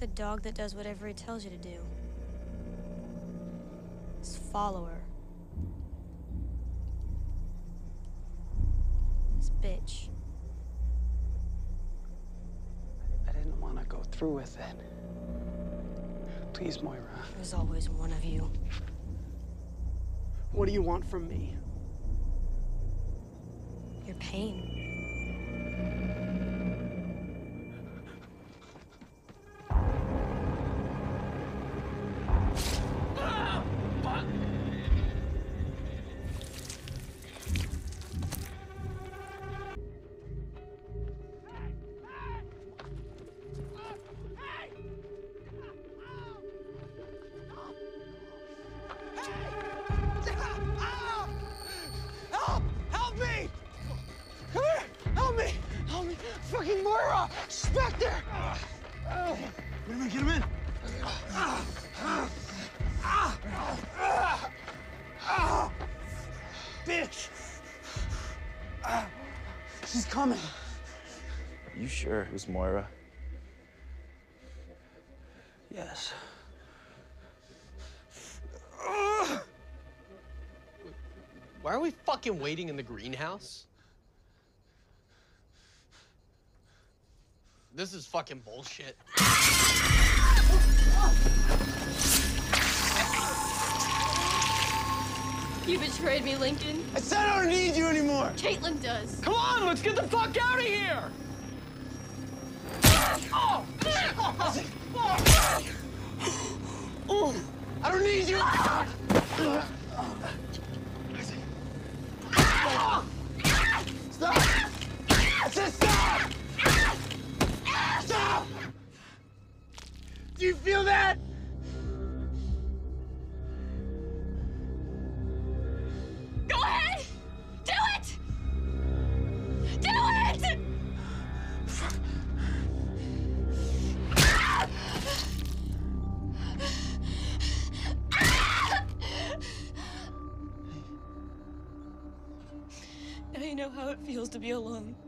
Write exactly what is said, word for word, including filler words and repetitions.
a dog that does whatever he tells you to do. His follower. His bitch. I didn't want to go through with it. Please, Moira. There's always one of you. What do you want from me? Your pain. Fucking Moira! Spectre! Wait a minute, get him in. Bitch! She's coming. You sure it was Moira? Yes. Why are we fucking waiting in the greenhouse? This is fucking bullshit. You betrayed me, Lincoln. I said I don't need you anymore. Caitlin does. Come on, let's get the fuck out of here! Oh! Oh! I don't need you. Stop! I said stop! Stop! Do you feel that? Go ahead! Do it! Do it! Now you know how it feels to be alone.